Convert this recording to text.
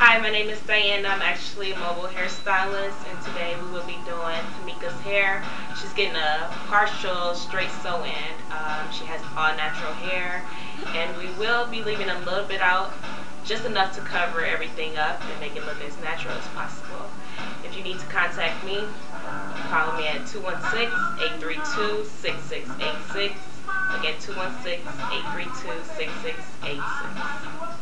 Hi, my name is Diana. I'm actually a mobile hairstylist, and today we will be doing Tamika's hair. She's getting a partial straight sew-in. She has all natural hair, and we will be leaving a little bit out, just enough to cover everything up and make it look as natural as possible. If you need to contact me, call me at 216-832-6686. Again, 216-832-6686.